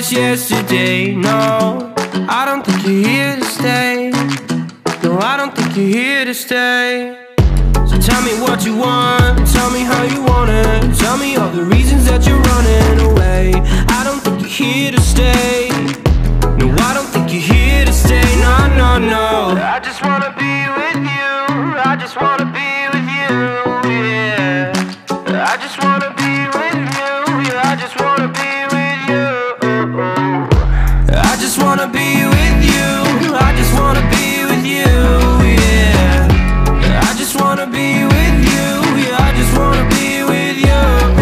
just yesterday. No, I don't think you're here to stay. No, I don't think you're here to stay. So tell me what you want, tell me how you want it. Tell me all the reasons that you're running away. I don't think you're here to stay. No, I don't think you're here to stay. No, no, no. I just wanna be with you. I just wanna be with you, yeah. I just wanna be with you, yeah. I just wanna be with you. I just wanna be with you. I just wanna be with you, yeah. I just wanna be with you, yeah. I just wanna be with you.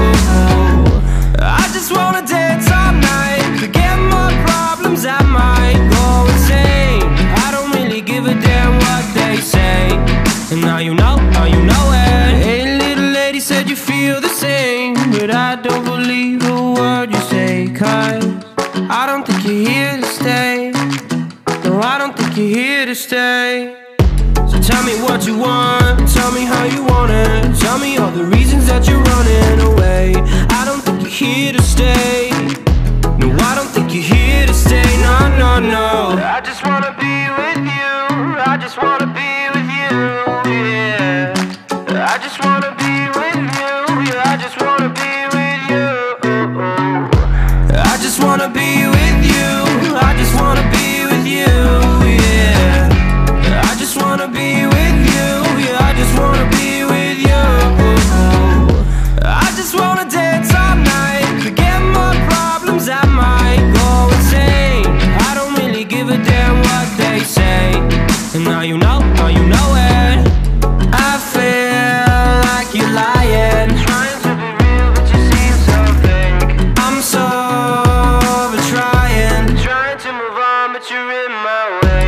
I just wanna dance all night, forget my problems, I might go insane. I don't really give a damn what they say. And now you know it. Hey, little lady, said you feel the same, but I don't believe a word you say. 'Cause I don't think you're here to stay. No, I don't think you're here to stay. So tell me what you want, tell me how you want it. Tell me all the reasons that you're running away. I don't think you're here to stay. No, I don't think you're here to stay. No, no, no. I just wanna be with you. I just wanna be with you, yeah. I just wanna be with you, yeah. I just wanna be with you. I just wanna be with you. I just wanna be with you, yeah. I just wanna be with you, yeah. I just wanna be with you. I just wanna dance all night, forget my problems, I might go insane. I don't really give a damn what they say. And now you know it. I feel like you're lying, trying to be real, but you seem so fake. I'm so over trying to move on, but you're in my way.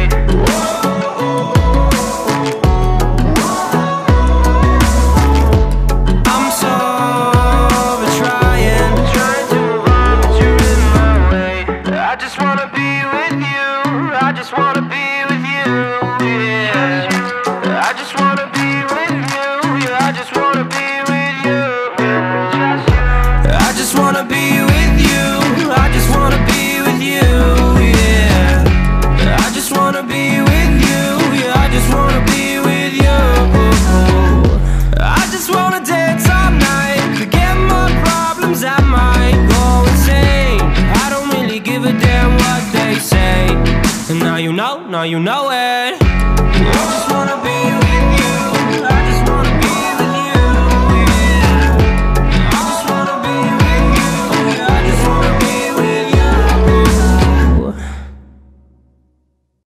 I'm so over trying to move on, but you're in my way. I just wanna be with you. I just wanna be with you, yeah. I just wanna be with you, yeah. I just wanna be with you. I just wanna be with you. I just wanna be with you, yeah. I just wanna be with you, yeah. I just wanna be with you. I just wanna dance all night, forget my problems, I might go insane. I don't really give a damn what they say. And now you know it.